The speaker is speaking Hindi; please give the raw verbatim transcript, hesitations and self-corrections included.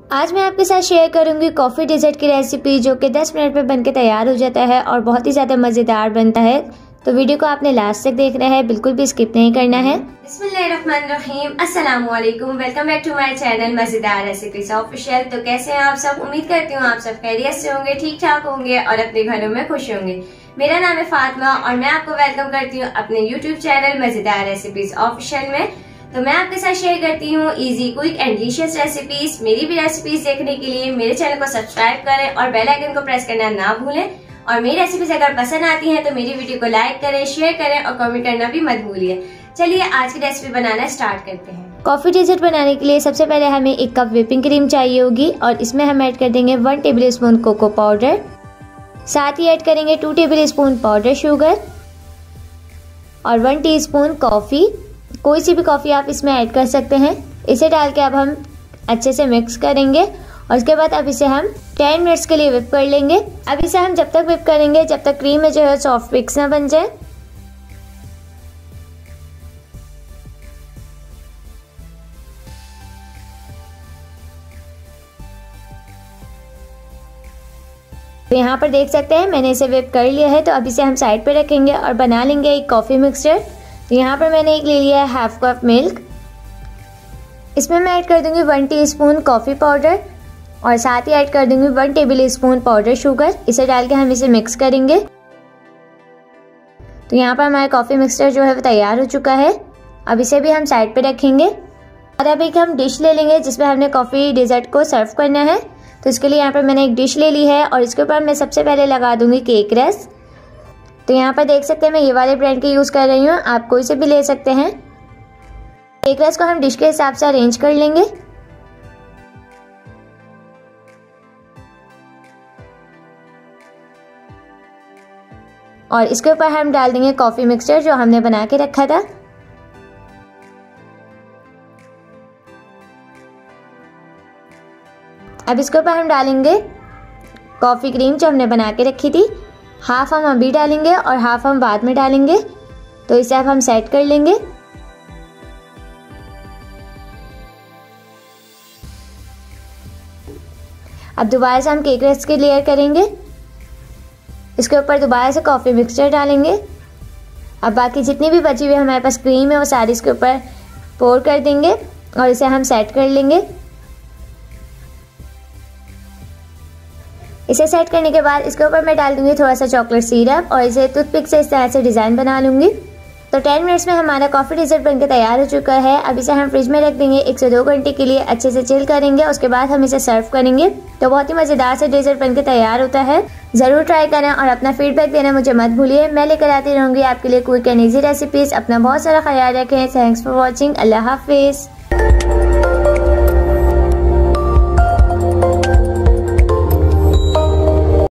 आज मैं आपके साथ शेयर करूंगी कॉफ़ी डेजर्ट की रेसिपी जो कि दस मिनट में बनके तैयार हो जाता है और बहुत ही ज़्यादा मज़ेदार बनता है। तो वीडियो को आपने लास्ट तक देखना है, बिल्कुल भी स्किप नहीं करना है। बिस्मिल्लाहिर्रहमानिर्रहीम, अस्सलाम वालेकुम, welcome back to my channel Mazedar recipes official. तो कैसे हैं आप सब? उम्मीद करती हूँ आप सब खैरियत से होंगे, ठीक ठाक होंगे और अपने घरों में खुश होंगे। मेरा नाम है फातिमा और मैं आपको वेलकम करती हूँ अपने YouTube channel Mazedar recipes official में। तो मैं आपके साथ शेयर करती हूँ easy, quick and delicious recipes. मेरी भी रेसिपीज देखने के लिए मेरे चैनल को सब्सक्राइब करें और बेल आइकन को प्रेस करना ना भूलें। और मेरी रेसिपीज अगर पसंद आती हैं तो मेरी वीडियो को लाइक करें, शेयर करें और कमेंट करना भी मत भूलिए। चलिए आज की रेसिपी बनाना स्टार्ट करते हैं। कॉफ़ी डेजर्ट बनाने के लिए सबसे पहले हमें एक कप व्हिपिंग क्रीम चाहिए होगी और इसमें हम ऐड कर देंगे one tablespoon cocoa powder, साथ ही ऐड करेंगे two tablespoon powder sugar और वन टीस्पून कॉफ़ी। कोई सी भी कॉफ़ी आप इसमें ऐड कर सकते हैं। इसे डाल के अब हम अच्छे से मिक्स करेंगे और उसके बाद अब इसे हम टेन मिनट्स के लिए व्हिप कर लेंगे। अब इसे हम जब तक व्हिप करेंगे जब तक क्रीम में जो है सॉफ्ट पिक्स ना बन जाए। तो यहाँ पर देख सकते हैं मैंने इसे व्हिप कर लिया है। तो अब इसे हम साइड पे रखेंगे और बना लेंगे एक कॉफ़ी मिक्सचर। तो यहाँ पर मैंने एक ले लिया है हाफ कप मिल्क। इसमें मैं ऐड कर दूंगी वन टीस्पून कॉफ़ी पाउडर और साथ ही ऐड कर दूंगी one tablespoon powder sugar. इसे डाल के हम इसे मिक्स करेंगे। तो यहाँ पर हमारा कॉफ़ी मिक्सचर जो है वो तैयार हो चुका है। अब इसे भी हम साइड पे रखेंगे और अब एक हम डिश ले लेंगे जिसमें हमने कॉफ़ी डेजर्ट को सर्व करना है। तो इसके लिए यहाँ पर मैंने एक डिश ले ली है और इसके ऊपर मैं सबसे पहले लगा दूंगी केक रस। तो यहाँ पर देख सकते हैं मैं ये वाले ब्रांड के यूज़ कर रही हूँ, आप कोई से भी ले सकते हैं। केक रस को हम डिश के हिसाब से अरेंज कर लेंगे। और इसके ऊपर हम डाल देंगे कॉफ़ी मिक्सचर जो हमने बना के रखा था। अब इसके ऊपर हम डालेंगे कॉफ़ी क्रीम जो हमने बना के रखी थी। हाफ हम अभी डालेंगे और हाफ हम बाद में डालेंगे। तो इसे अब हम सेट कर लेंगे। अब दोबारा से हम केक रस की लेयर करेंगे। इसके ऊपर दोबारा से कॉफ़ी मिक्सचर डालेंगे। अब बाकी जितनी भी बची हुई हमारे पास क्रीम है वो सारी इसके ऊपर पोर कर देंगे और इसे हम सेट कर लेंगे। इसे सेट करने के बाद इसके ऊपर मैं डाल दूंगी थोड़ा सा चॉकलेट सिरप और इसे टूथपिक से इस तरह से डिज़ाइन बना लूँगी। तो टेन मिनट्स में हमारा कॉफ़ी डेजर्ट बनके तैयार हो चुका है। अब इसे हम फ्रिज में रख देंगे एक से दो घंटे के लिए, अच्छे से चिल करेंगे। उसके बाद हम इसे सर्व करेंगे। तो बहुत ही मज़ेदार से डेजर्ट बनके तैयार होता है। ज़रूर ट्राई करें और अपना फीडबैक देना मुझे मत भूलिए। मैं लेकर आती रहूँगी आपके लिए क्विक एंड ईजी रेसिपीज़। अपना बहुत सारा ख्याल रखें। Thanks for watching. अल्लाह हाफिज़।